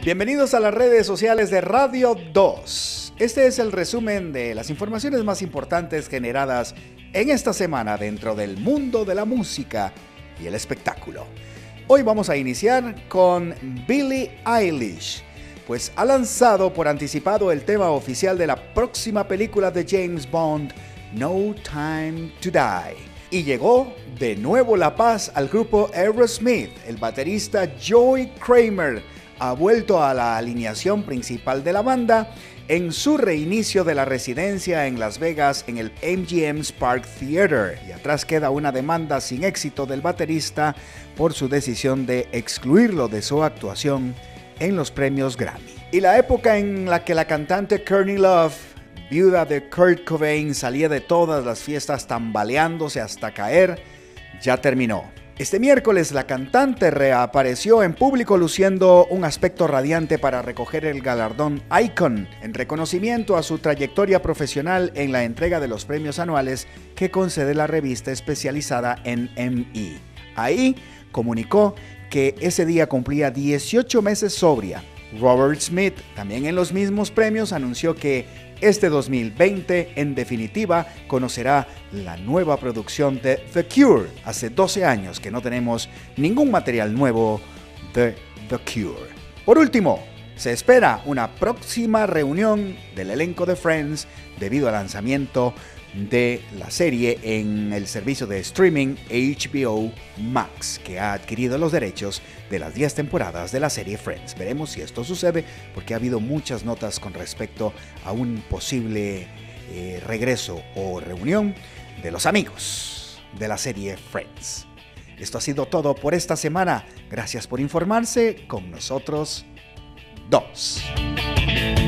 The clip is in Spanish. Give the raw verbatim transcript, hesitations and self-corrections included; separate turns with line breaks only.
Bienvenidos a las redes sociales de Radio dos. Este es el resumen de las informaciones más importantes generadas en esta semana dentro del mundo de la música y el espectáculo. Hoy vamos a iniciar con Billie Eilish, pues ha lanzado por anticipado el tema oficial de la próxima película de James Bond, No Time to Die. Y llegó de nuevo la paz al grupo Aerosmith. El baterista Joey Kramer ha vuelto a la alineación principal de la banda en su reinicio de la residencia en Las Vegas en el M G M Spark Theater. Y atrás queda una demanda sin éxito del baterista por su decisión de excluirlo de su actuación en los premios Grammy. Y la época en la que la cantante Courtney Love, viuda de Kurt Cobain, salía de todas las fiestas tambaleándose hasta caer, ya terminó. Este miércoles la cantante reapareció en público luciendo un aspecto radiante para recoger el galardón Icon en reconocimiento a su trayectoria profesional en la entrega de los premios anuales que concede la revista especializada en M E. Ahí comunicó que ese día cumplía dieciocho meses sobria. Robert Smith, también en los mismos premios, anunció que este dos mil veinte, en definitiva, conocerá la nueva producción de The Cure. Hace doce años que no tenemos ningún material nuevo de The Cure. Por último, se espera una próxima reunión del elenco de Friends debido al lanzamiento de la serie en el servicio de streaming H B O Max, que ha adquirido los derechos de las diez temporadas de la serie Friends. Veremos si esto sucede, porque ha habido muchas notas con respecto a un posible eh, regreso o reunión de los amigos de la serie Friends. Esto ha sido todo por esta semana. Gracias por informarse con nosotros dos.